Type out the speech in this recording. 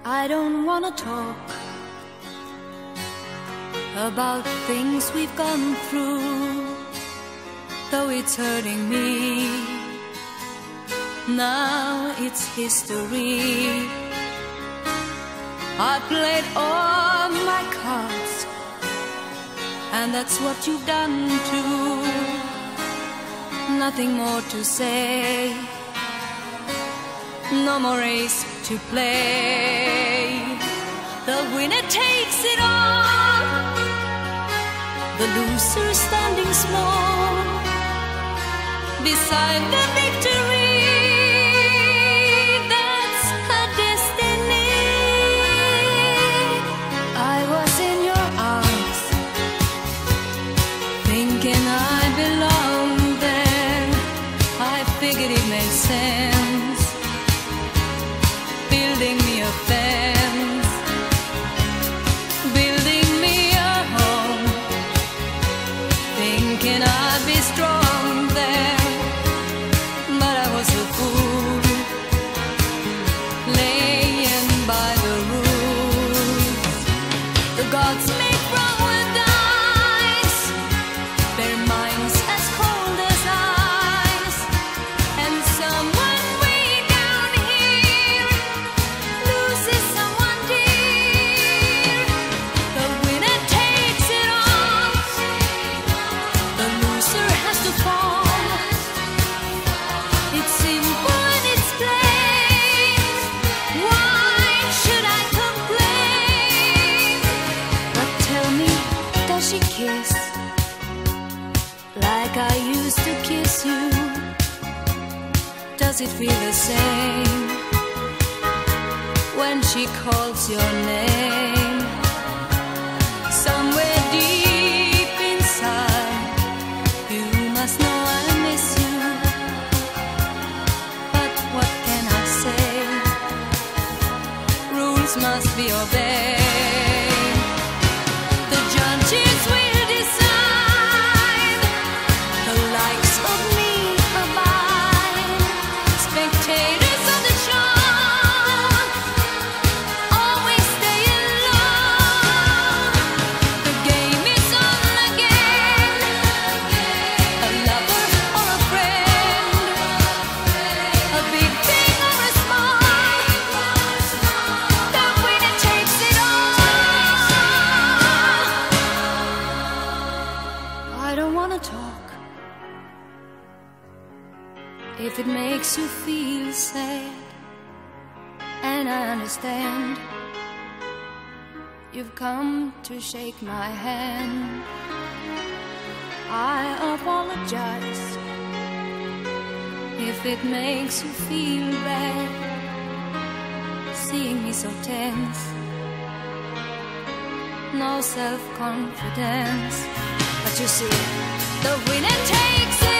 I don't wanna talk about things we've gone through, though it's hurting me. Now it's history. I played all my cards, and that's what you've done too. Nothing more to say, no more race to play. The winner takes it all, the loser standing small beside the victory. That's her destiny. I was in your arms, thinking I belonged there. I figured it made sense, building me a fence, building me a home, thinking I'd be strong there. But I was a fool, laying by the rules. The gods make wrong with dice, their minds as cold as ice, and someone way down here loses someone dear. The winner takes it all, the loser has to fall. It's simple and it's plain. Why should I complain? But tell me, does she kiss like I used to kiss you? Does it feel the same when she calls your name? Somewhere deep inside, you must know I miss you. But what can I say? Rules must be obeyed. The judges will decide, the likes of me abide. Spectators of the show always stay alone. The game is on again, a lover or a friend, a big thing or a small, the winner takes it all. I don't wanna talk if it makes you feel sad, and I understand. You've come to shake my hand. I apologize if it makes you feel bad, seeing me so tense, no self-confidence. But you see, the winner takes it